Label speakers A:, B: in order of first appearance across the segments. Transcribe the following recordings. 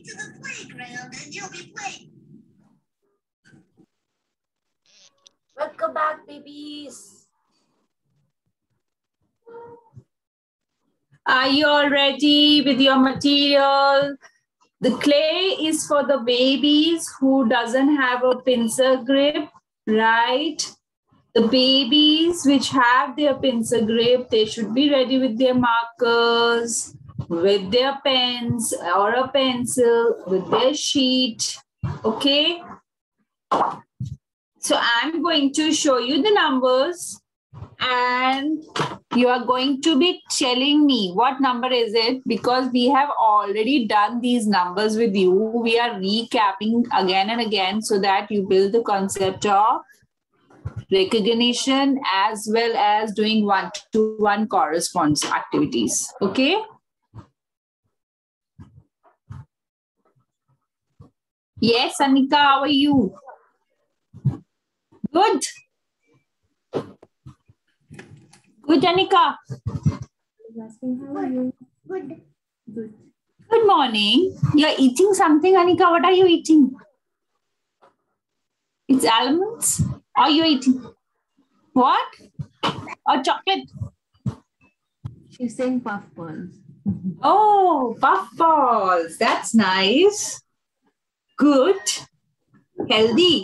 A: to the playground and you'll be playing.
B: Welcome back, babies.
C: Are you all ready with your material? The clay is for the babies who doesn't have a pincer grip, right? The babies which have their pincer grip, they should be ready with their markers, with their pens or a pencil, with their sheet, okay? So I'm going to show you the numbers and you are going to be telling me what number is it, because we have already done these numbers with you. We are recapping again and again so that you build the concept of recognition as well as doing one-to-one corresponds activities. Okay? Yes, Anika, how are you? Good. Good, Anika.
D: How are you?
A: Good.
D: Good.
C: Good morning. You're eating something, Anika. What are you eating? It's almonds? Or you eating what? Or chocolate?
D: She's saying puffballs.
C: Oh, puffballs. That's nice. Good. Healthy.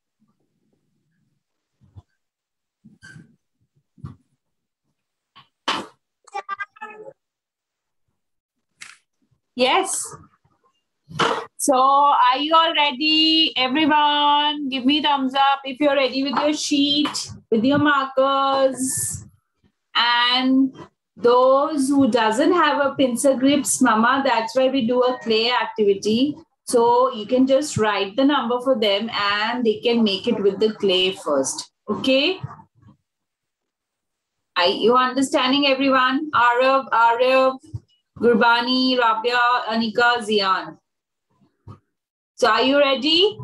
C: Yes. So are you all ready? Everyone, give me thumbs up if you're ready with your sheet, with your markers. And those who doesn't have a pincer grips, mama, that's why we do a clay activity. So you can just write the number for them and they can make it with the clay first. Okay? Are you understanding, everyone? Arav, Gurbani, Rabia, Anika, Zian. So are you ready?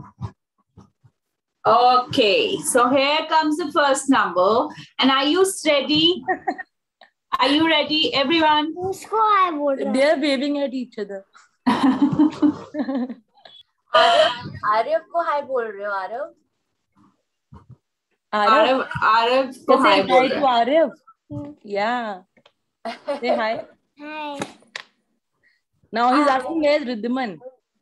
C: Okay, so here comes the first number. And are you ready? Are you ready, everyone?
D: They are waving at each other.
B: Aarav को हाय बोल रहे हो Aarav?
C: Arav को
D: Say
C: hi
D: hi
C: बोल
D: to
C: रहा है.
D: Arav. Yeah. Say hi.
A: Hi.
D: Now he's asking where's Riddhiman?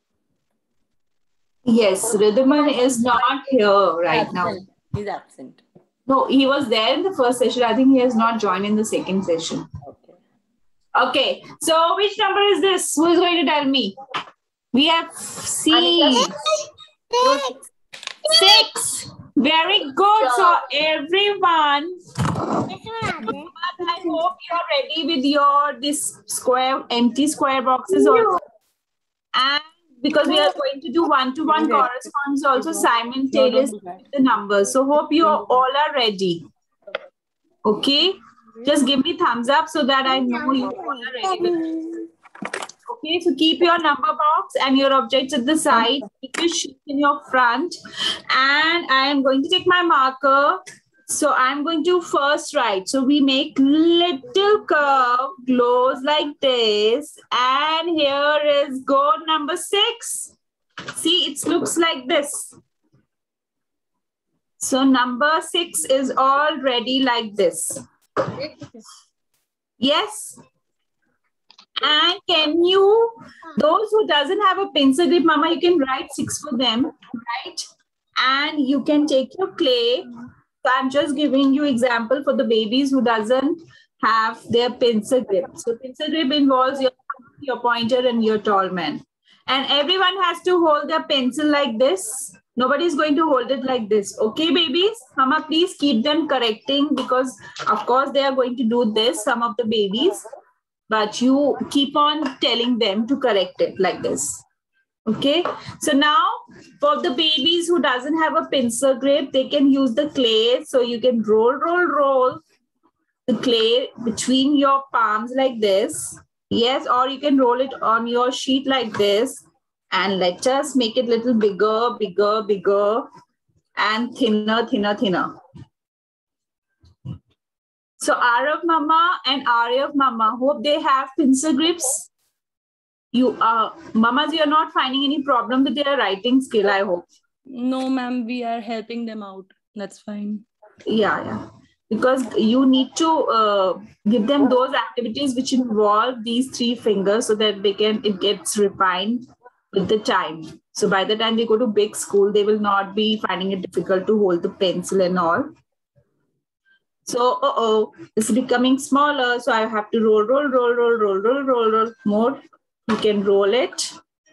C: Yes, Riddhiman is not here right now.
D: Absent. He's absent.
C: No, he was there in the first session. I think he has not joined in the second session.
D: Okay.
C: Okay, so which number is this? Who is going to tell me? We have C. 6. Very good. So everyone, I hope you're ready with your this square, empty square boxes also. And because we are going to do one-to-one corresponds also simultaneously with the numbers. So hope you all are ready. Okay. Just give me thumbs up so that I know you all are ready with it. Okay, so keep your number box and your objects at the side. Keep your sheet in your front. And I am going to take my marker. So I'm going to first write. So we make little curve, glows like this. And here is goal number 6. See, it looks like this. So number 6 is already like this. Yes. And can you, those who doesn't have a pencil grip, mama, you can write 6 for them, right? And you can take your clay. So I'm just giving you example for the babies who doesn't have their pencil grip. So pencil grip involves your pointer and your tall man. And everyone has to hold their pencil like this. Nobody is going to hold it like this. Okay, babies? Mama, please keep them correcting because, of course, they are going to do this, some of the babies. But you keep on telling them to correct it like this. Okay. So now for the babies who doesn't have a pencil grip, they can use the clay. So you can roll the clay between your palms like this. Yes. Or you can roll it on your sheet like this. And let us make it little bigger, bigger, bigger, and thinner, thinner, thinner. So Arav Mama and Aryav Mama, hope they have pencil grips. Mamas, you're not finding any problem with their writing skill, I hope.
D: No, ma'am, we are helping them out. That's fine.
C: Yeah. Because you need to give them those activities which involve these 3 fingers so that it gets refined with the time. So by the time they go to big school, they will not be finding it difficult to hold the pencil and all. So, it's becoming smaller. So I have to roll more. You can roll it.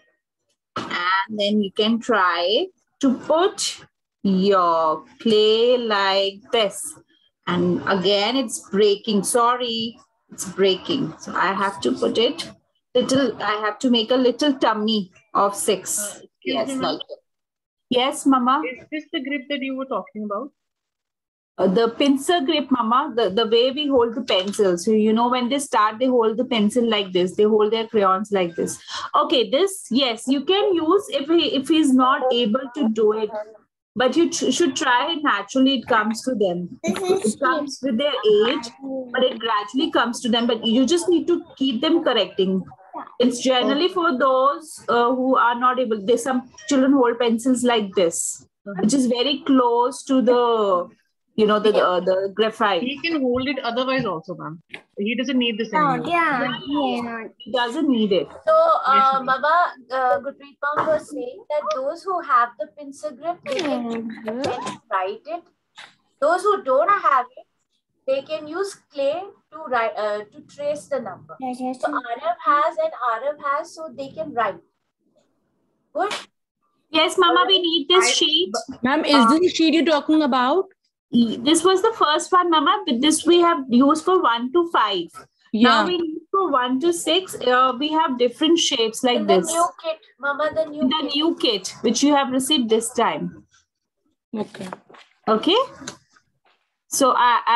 C: And then you can try to put your clay like this. And again, it's breaking. Sorry, it's breaking. So I have to put it I have to make a little tummy of 6. Yes, like it. Yes, Mama.
E: Is this the grip that you were talking about?
C: The pincer grip, Mama, the way we hold the pencil. So, when they start, they hold the pencil like this. They hold their crayons like this. Okay, this, yes, you can use if he's not able to do it. But you should try it naturally. It comes to them. It comes with their age, but it gradually comes to them. But you just need to keep them correcting. It's generally for those who are not able. Some children hold pencils like this, which is very close to the, the graphite.
E: He can hold it otherwise also, ma'am. He doesn't need this anymore.
C: He doesn't need it.
B: So, Mama, Gurpreet Mom was saying that those who have the pincer grip, they can write it. Those who don't have it, they can use clay to write to trace the number. So Arav has, so they can write. Good.
C: Yes, Mama, we need this sheet.
D: Ma'am, is this the sheet you're talking about?
C: This was the first one, Mama. With this, we have used for 1 to 5.
D: Yeah.
C: Now we need for 1 to 6. We have different shapes like
B: In
C: this.
B: the new kit, Mama, the new
C: kit, which you have received this time.
D: Okay.
C: Okay. So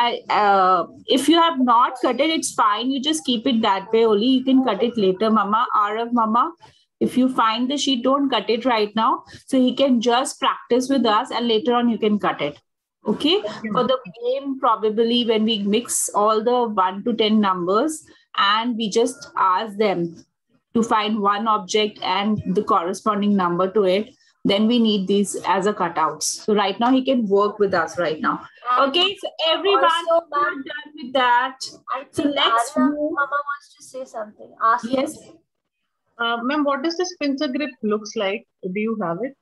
C: if you have not cut it, it's fine. You just keep it that way only. You can cut it later, Mama. Arav, Mama, if you find the sheet, don't cut it right now. So he can just practice with us and later on you can cut it. Okay. For the game, probably when we mix all the 1 to 10 numbers and we just ask them to find one object and the corresponding number to it, then we need these as a cutouts. So right now he can work with us right now. Okay, so everyone
B: also,
C: done with that. So let's move.
B: Mama wants to say something. Ask.
C: Yes.
E: Ma'am, what does this pincer grip looks like? Do you have it?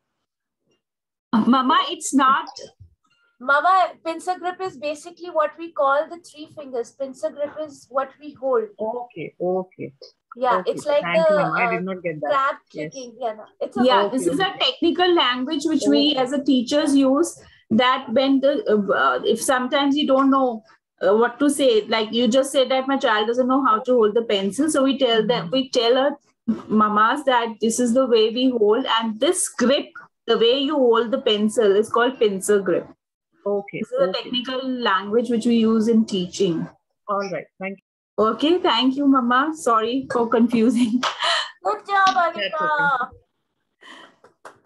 C: Mama, it's not.
B: Mama, pincer grip is basically what we call the 3 fingers. Pincer grip is what we hold.
E: Okay.
B: Yeah,
E: Okay.
B: it's like
E: Thank you, ma'am. I
B: the
E: did not get that.
B: crab
E: Yes.
B: kicking. Yeah, no, it's
C: This is a technical language which we as a teachers use, that when if sometimes you don't know what to say, like you just say that my child doesn't know how to hold the pencil. So we tell them, we tell our mamas that this is the way we hold, and this grip, the way you hold the pencil is called pincer grip.
E: Okay.
C: This is a technical language which we use in teaching.
E: All right. Thank you.
C: Okay, thank you, Mama. Sorry for confusing.
B: Good job, Anika.
E: That's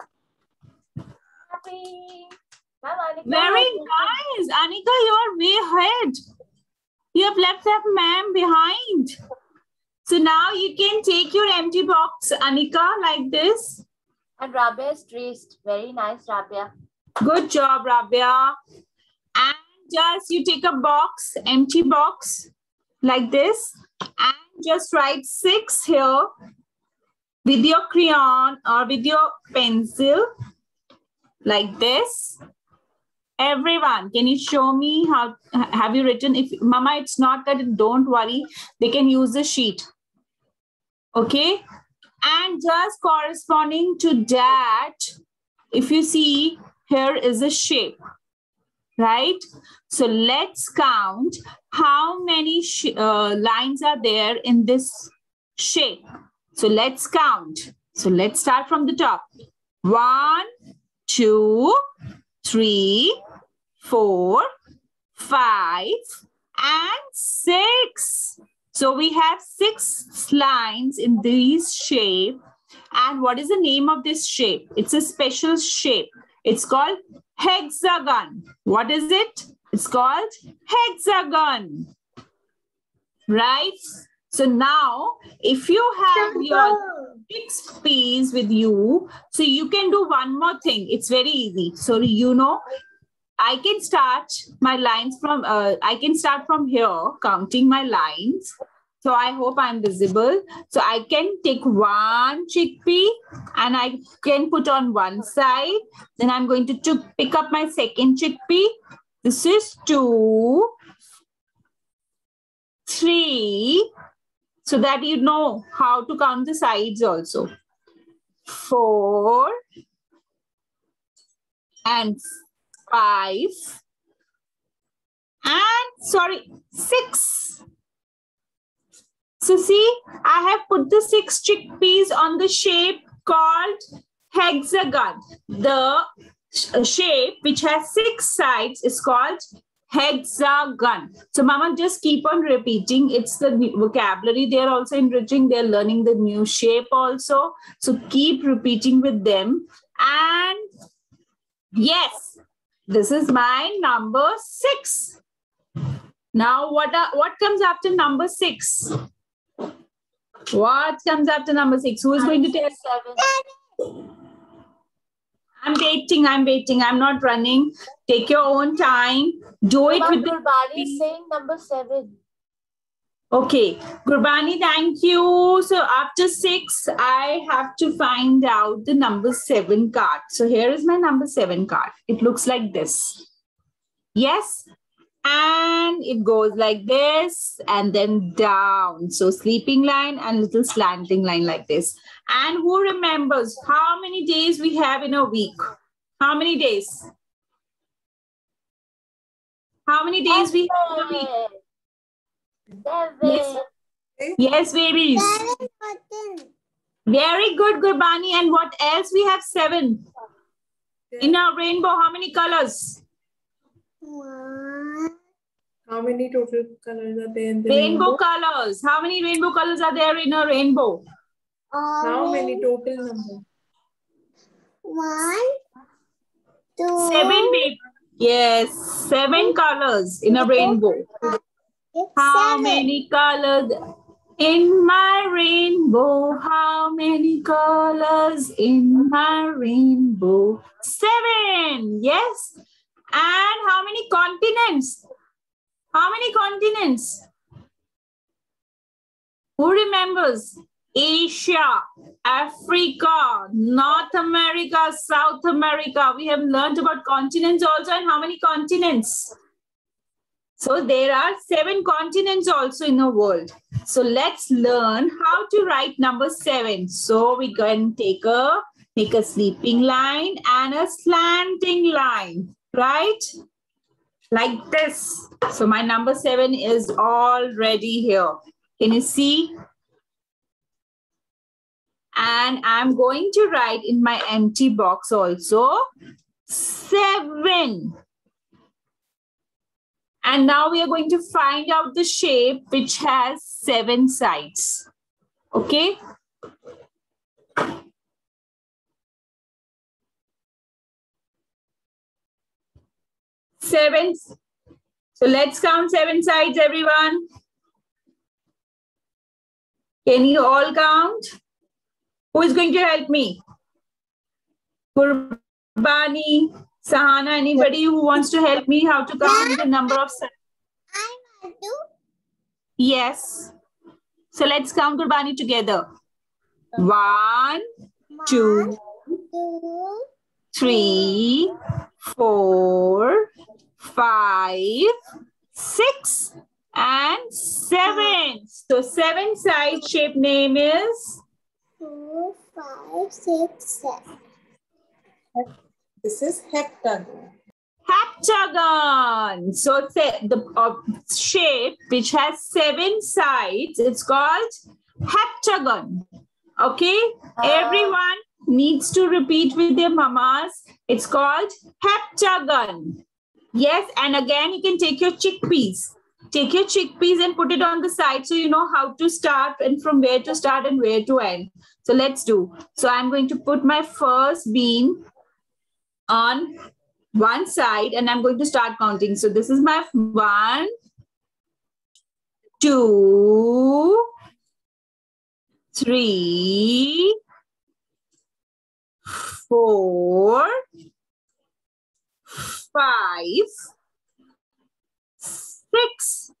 B: Happy. Ma'am, Anika.
C: Very nice. Anika, you are way ahead. You have left that ma'am behind. So now you can take your empty box, Anika, like this.
B: And Rabia is traced. Very nice, Rabia.
C: Good job, Rabia. And just you take a box, empty box, like this, and just write 6 here with your crayon or with your pencil, like this. Everyone, can you show me how have you written? If Mama, it's not cut, don't worry. They can use the sheet. Okay. And just corresponding to that, if you see, here is a shape, right? So let's count how many lines are there in this shape. So let's count. So let's start from the top. 1, 2, 3, 4, 5, and 6. So we have 6 lines in this shape. And what is the name of this shape? It's a special shape. It's called hexagon. What is it? It's called hexagon. Right? So now, if you have your chickpeas with you, so you can do one more thing. It's very easy. So you know, I can start my lines from, I can start from here, counting my lines. So I hope I'm visible. So I can take one chickpea and I can put on one side. Then I'm going to pick up my second chickpea. This is 2, 3, so that you know how to count the sides also. 4 and 5 and 6. So see, I have put the 6 chickpeas on the shape called hexagon. The shape which has 6 sides is called hexagon. So Mama, just keep on repeating. It's the vocabulary they're also enriching. They're learning the new shape also. So keep repeating with them. And yes, this is my number 6. Now what comes after number 6? What comes after number 6? Who is going to tell?
B: 7.
C: I'm waiting. I'm not running. Take your own time. Do it with
B: Gurbani is saying number 7.
C: Okay. Gurbani, thank you. So after 6, I have to find out the number 7 card. So here is my number 7 card. It looks like this. Yes. And it goes like this and then down. So sleeping line and little slanting line like this. And who remembers how many days we have in a week? How many days? How many days we have in a week?
B: 7.
C: Yes, babies. Very good, Gurbani. And what else? We have 7. In our rainbow, how many colors?
F: How many total colors are there in the
C: Rainbow colors. How many rainbow colors are there in a rainbow?
F: How many total numbers?
A: 1, 2,
C: 7, baby. Yes, 7 colors in a rainbow. How many colors in my rainbow? How many colors in my rainbow? 7. Yes. And how many continents? How many continents? Who remembers? Asia, Africa, North America, South America. We have learned about continents also, and how many continents? So there are 7 continents also in the world. So let's learn how to write number 7. So we can make a sleeping line and a slanting line, right? Like this. So my number 7 is already here. Can you see? And I'm going to write in my empty box also 7. And now we are going to find out the shape which has 7 sides. Okay? Seven. So let's count 7 sides, everyone. Can you all count? Who is going to help me? Gurbani, Sahana, anybody who wants to help me how to count the number of sides?
A: I want to.
C: Yes. So let's count Gurbani together. 1, 2,
A: 2,
C: 3, 4, 5, 6, and 7. So 7 side shape name is
A: 2, 5, 6, 7.
F: This is heptagon.
C: heptagon. So the shape which has 7 sides, it's called heptagon. Okay? Everyone needs to repeat with their mamas. It's called heptagon. Yes, and again, you can take your chickpeas. Take your chickpeas and put it on the side so you know how to start and from where to start and where to end. So let's do. So I'm going to put my first bean on one side and I'm going to start counting. So this is my 1, 2, 3, 4, 5, 6.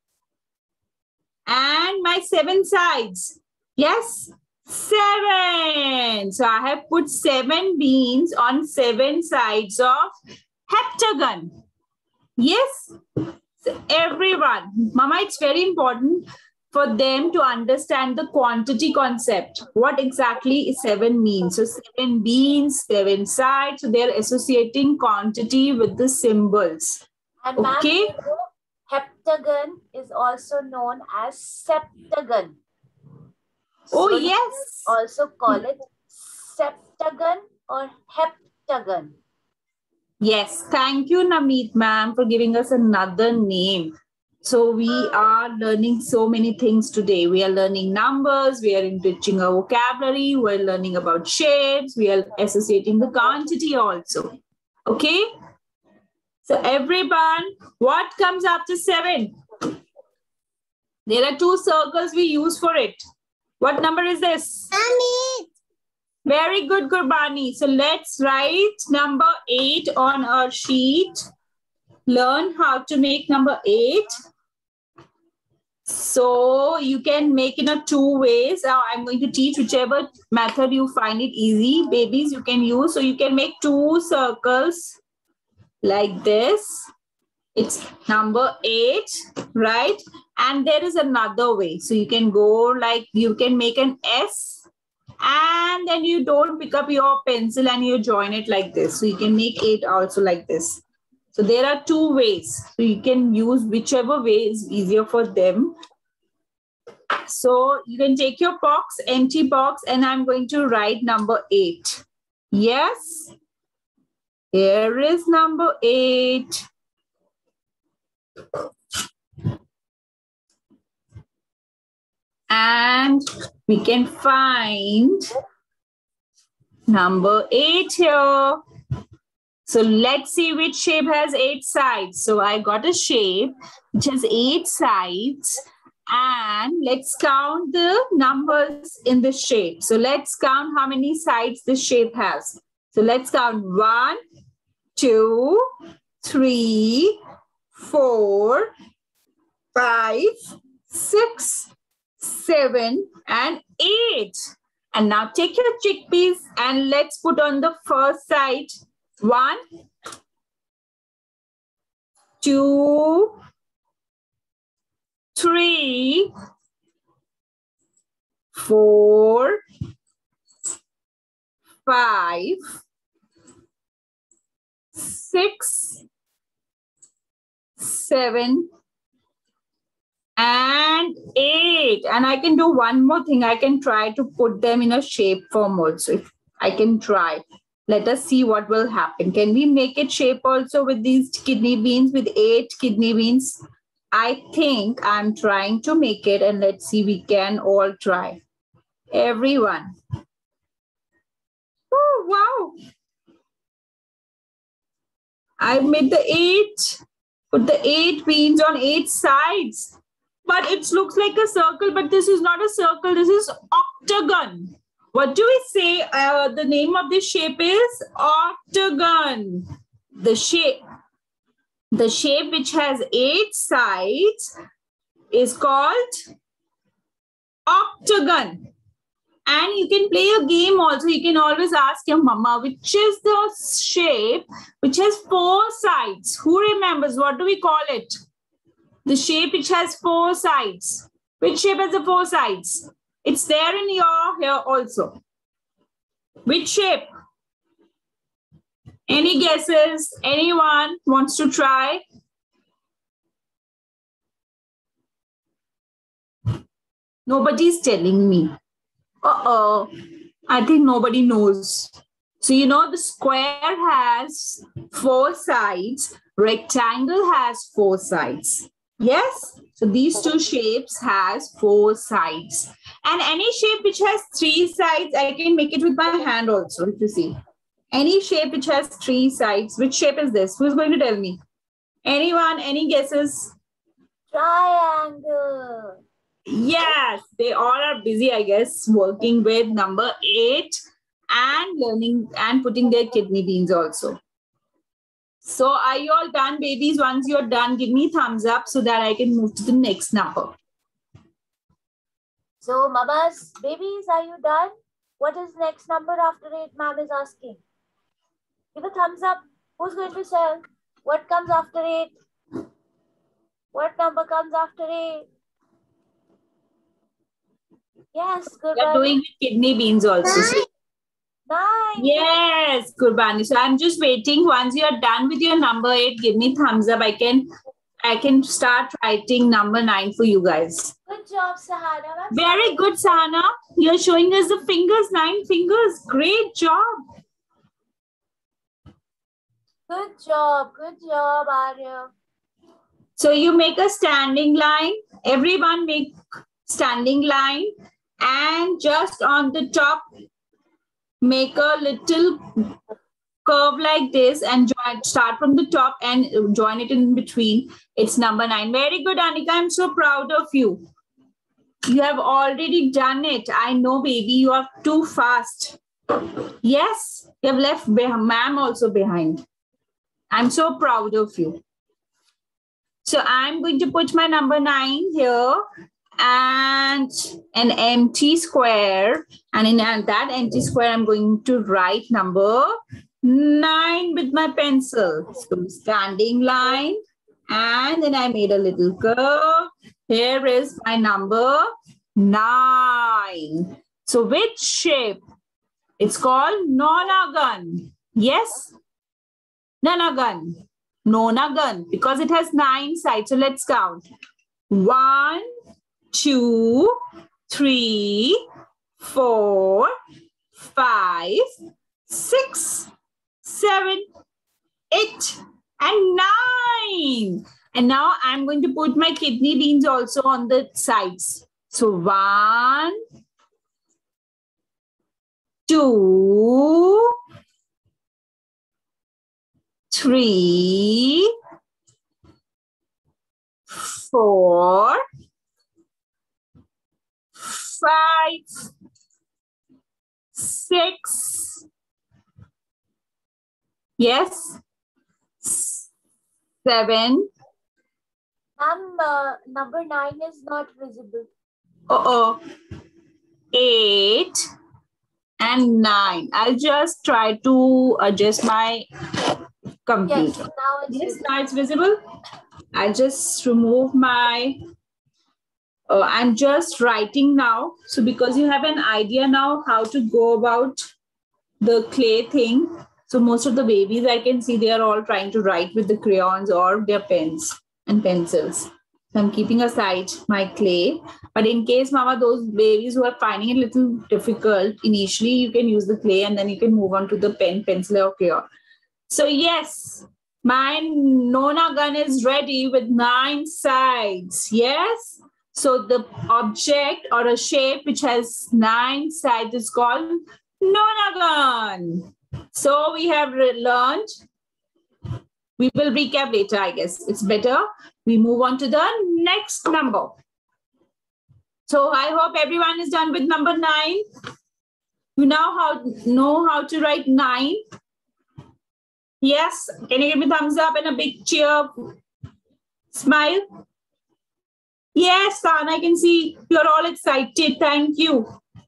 C: And my 7 sides. Yes, 7. So I have put 7 beans on 7 sides of heptagon. Yes, so everyone. Mama, it's very important for them to understand the quantity concept. What exactly 7 means. So 7 beans, 7 sides. So they're associating quantity with the symbols.
B: And
C: Okay.
B: ma'am, heptagon is also known as septagon.
C: Oh,
B: So you
C: yes.
B: also call it septagon or heptagon.
C: Yes. Thank you, Namit ma'am, for giving us another name. So we are learning so many things today. We are learning numbers. We are enriching our vocabulary. We're learning about shapes. We are associating the quantity also. Okay. So everyone, what comes after 7? There are 2 circles we use for it. What number is this?
A: 8.
C: Very good, Gurbani. So let's write number 8 on our sheet. Learn how to make number 8. So you can make in a 2 ways. Now I'm going to teach whichever method you find it easy. Babies, you can use. So you can make 2 circles like this. It's number 8, right? And there is another way. So you can go like, you can make an S and then you don't pick up your pencil and you join it like this. So you can make 8 also like this. So there are 2 ways. So you can use whichever way is easier for them. So you can take your box, empty box, and I'm going to write number 8. Yes. Here is number 8. And we can find number 8 here. So let's see which shape has 8 sides. So I got a shape which has 8 sides. And let's count the numbers in the shape. So let's count how many sides this shape has. So let's count 1, 2, 3, 4, 5, 6, 7, and 8. And now take your chickpeas and let's put on the first side. 1, 2, 3, 4, 5, 6, 7, and 8. And I can do one more thing. I can try to put them in a shape form also. If I can try. Let us see what will happen. Can we make it shape also with these kidney beans, with 8 kidney beans? I think I'm trying to make it, and let's see, we can all try. Everyone. Oh, wow. I made the 8. Put the 8 beans on 8 sides. But it looks like a circle, but this is not a circle. This is octagon. What do we say? The name of this shape is octagon. The shape which has 8 sides is called octagon. And you can play a game also. You can always ask your mama, which is the shape which has 4 sides. Who remembers? What do we call it? The shape which has 4 sides. Which shape has the 4 sides? It's there in your here also. Which shape? Any guesses? Anyone wants to try? Nobody's telling me. Uh-oh. I think nobody knows. So, you know, the square has 4 sides. Rectangle has 4 sides. Yes? So these 2 shapes has 4 sides. And any shape which has 3 sides, I can make it with my hand also, if you see. Any shape which has 3 sides. Which shape is this? Who's going to tell me? Anyone? Any guesses?
B: Triangle.
C: Yes, they all are busy, I guess, working with number 8 and learning and putting their kidney beans also. So are you all done, babies? Once you're done, give me thumbs up so that I can move to the next number.
B: So, mamas, babies, are you done? What is next number after 8, ma'am is asking? Give a thumbs up. Who's going to tell? What comes after 8? What number comes after 8? Yes,
C: You're
B: Gurbani.
C: doing kidney beans also.
B: 9.
C: Yes, Gurbani. So I'm just waiting. Once you're done with your number 8, give me thumbs up. I can start writing number 9 for you guys.
B: Good job, Sahana.
C: Very good, Sahana. You're showing us the fingers, 9 fingers. Great job.
B: Good job, Arya.
C: So you make a standing line. Everyone make standing line. And just on the top, make a little curve like this and start from the top and join it in between. It's number 9. Very good, Anika. I'm so proud of you. You have already done it. I know, baby, you are too fast. Yes, you have left ma'am also behind. I'm so proud of you. So I'm going to put my number 9 here and an empty square. And in that empty square, I'm going to write number 9 with my pencil. So standing line. And then I made a little curve. Here is my number 9. So which shape? It's called nonagon. Yes? Nonagon. Nonagon. Because it has 9 sides. So let's count. 1, 2, 3, 4, 5, 6, 7, 8, and 9. And now I'm going to put my kidney beans also on the sides. So 1, 2, 3, 4, 5, 6. Yes. 7.
B: Ma'am, number 9 is not visible.
C: 8 and 9. I'll just try to adjust my computer.
B: Yes, now it's
C: Yes,
B: visible.
C: now it's visible. I'll just remove my, I'm just writing now. So because you have an idea now how to go about the clay thing. So most of the babies I can see, they are all trying to write with the crayons or their pens and pencils. So I'm keeping aside my clay. But in case, Mama, those babies who are finding it a little difficult, initially you can use the clay and then you can move on to the pen, pencil or crayon. So yes, my nonagon is ready with 9 sides. Yes. So the object or a shape which has 9 sides is called nonagon. So we have learned. We will recap later, I guess. It's better. We move on to the next number. So I hope everyone is done with number 9. You now know how to write 9. Yes. Can you give me a thumbs up and a big cheer? Smile. Yes, San, I can see you're all excited. Thank you.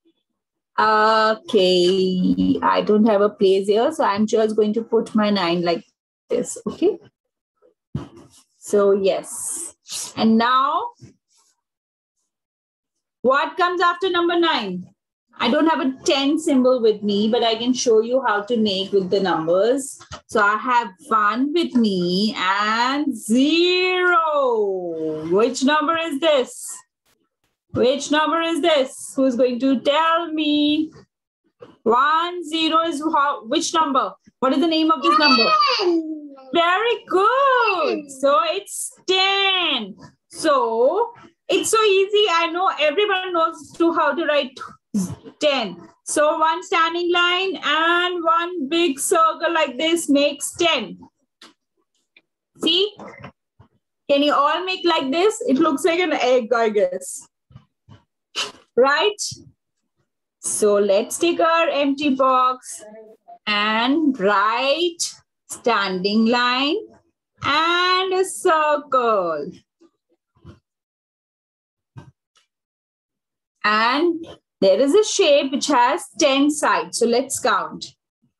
C: Okay. I don't have a place here, so I'm just going to put my 9 like this. Okay. So yes. And now, what comes after number 9? I don't have a 10 symbol with me, but I can show you how to make with the numbers. So I have 1 with me and 0. Which number is this? Which number is this? Who's going to tell me? 1, 0 is which number? What is the name of this number?
A: 10.
C: Very good. So it's 10. So it's so easy. I know everyone knows how to write 10. So 1 standing line and 1 big circle like this makes 10. See? Can you all make like this? It looks like an egg, I guess. Right? So let's take our empty box and write standing line and a circle. And there is a shape which has 10 sides. So let's count.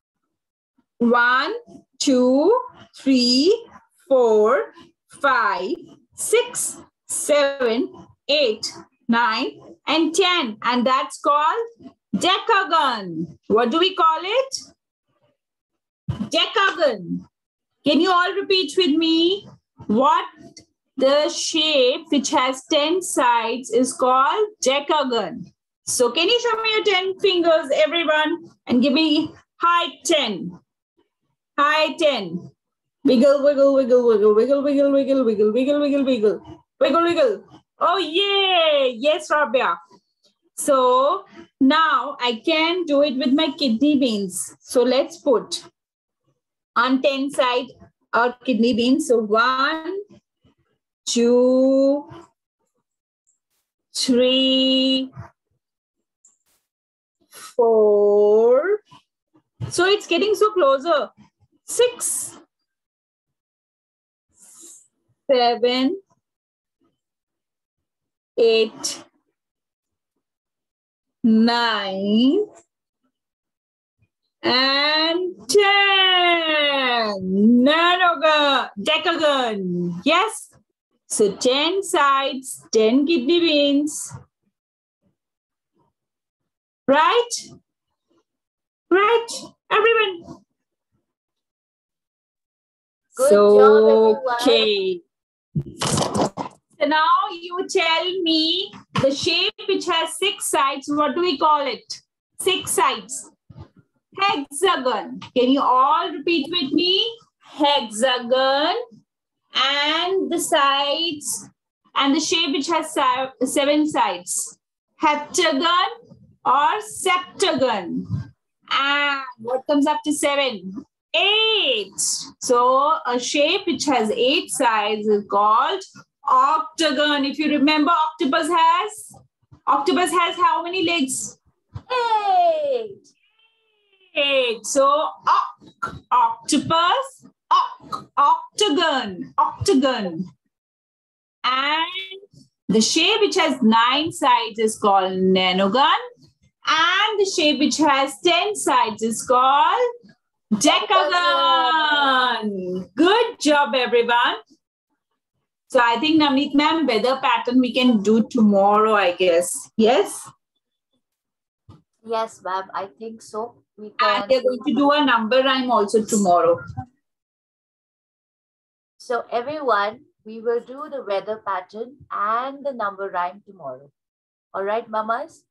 C: 1, 2, 3, 4, 5, 6, 7, 8, 9, and 10. And that's called decagon. What do we call it? Decagon. Can you all repeat with me? What the shape which has 10 sides is called decagon. So can you show me your 10 fingers, everyone? And give me high 10. High 10. Wiggle, wiggle, wiggle, wiggle, wiggle, wiggle, wiggle, wiggle, wiggle, wiggle, wiggle, wiggle, wiggle. Oh, yay. Yes, Rabia. So now I can do it with my kidney beans. So let's put on 10 side our kidney beans. So 1, 2, 3, 4. So it's getting so closer. 6, 7, 8, 9, and 10. Decagon. Yes. So 10 sides, 10 kidney beans. Right? Right, everyone.
B: Good job, everyone.
C: Okay. So now you tell me the shape which has 6 sides, what do we call it? 6 sides. Hexagon. Can you all repeat with me? Hexagon. And the sides and the shape which has 7 sides. Heptagon or septagon. And what comes after 7? 8. So a shape which has 8 sides is called octagon. If you remember, octopus has how many legs?
B: 8.
C: 8. So octopus, octagon. And the shape which has 9 sides is called nonagon. And the shape which has 10 sides is called decagon. Good job, everyone. So I think, Navneet ma'am, weather pattern we can do tomorrow, I guess. Yes?
B: Yes, ma'am. I think so. We
C: And
B: can.
C: we're going to do a number rhyme also tomorrow.
B: So everyone, we will do the weather pattern and the number rhyme tomorrow. All right, mamas?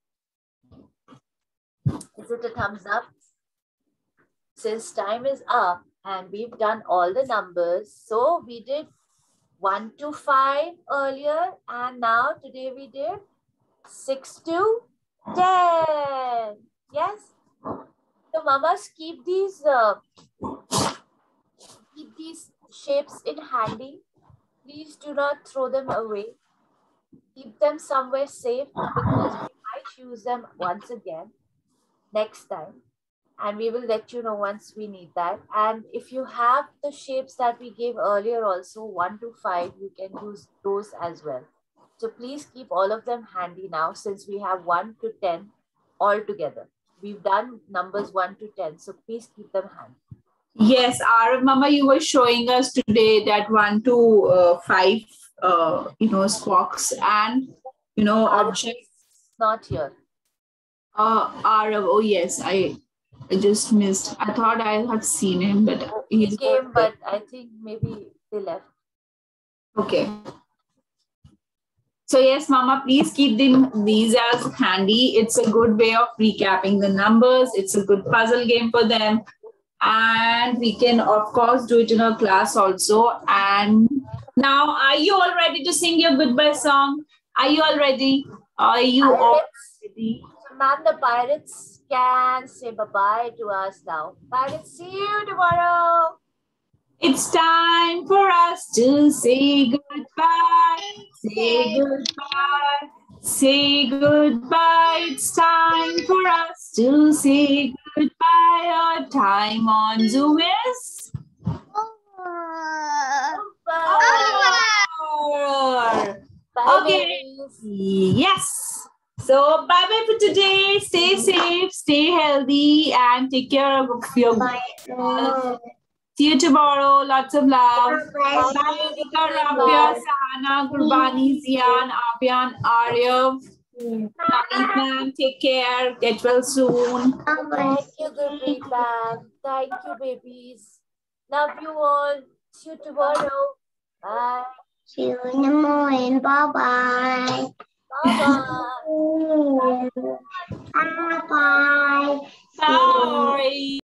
B: Is it a thumbs up? Since time is up and we've done all the numbers, so we did 1 to 5 earlier, and now today we did 6 to 10. Yes? So mamas, keep these shapes in handy. Please do not throw them away. Keep them somewhere safe because we might use them once again next time. And we will let you know once we need that. And if you have the shapes that we gave earlier also, 1 to 5, you can use those as well. So please keep all of them handy now since we have 1 to 10 all together. We've done numbers 1 to 10, so please keep them handy.
C: Yes, Arav Mama, you were showing us today that 1 to 5, squawks and, objects.
B: Not here.
C: Arav, oh yes, I just missed. I thought I had seen him, but
B: he came, but I think maybe they left.
C: Okay. So yes, Mama, please keep these as handy. It's a good way of recapping the numbers. It's a good puzzle game for them. And we can, of course, do it in our class also. And now, are you all ready to sing your goodbye song? Are you all ready? Are you all ready?
B: So, ma'am, the pirates can say bye-bye to us now. Pirates, see you tomorrow.
C: It's time for us to say goodbye. Say goodbye. Say goodbye. It's time for us to say goodbye. Our time on Zoom is over.
B: Bye,
C: Okay.
B: babies.
C: Yes. So bye bye for today. Stay safe, stay healthy, and take care of your. See you tomorrow. Lots of love. Bye, Radhika, Rabia, Sahana, Gurbani, Zian, Abyan, Aryav. Bye, ma'am. Take care. Get well soon.
B: Thank you, Gurpreet ma'am. Thank you, babies. Love you all. See you tomorrow. Bye.
A: See you in the morning. Bye-bye.
B: Bye-bye.
A: Bye-bye.
C: Bye.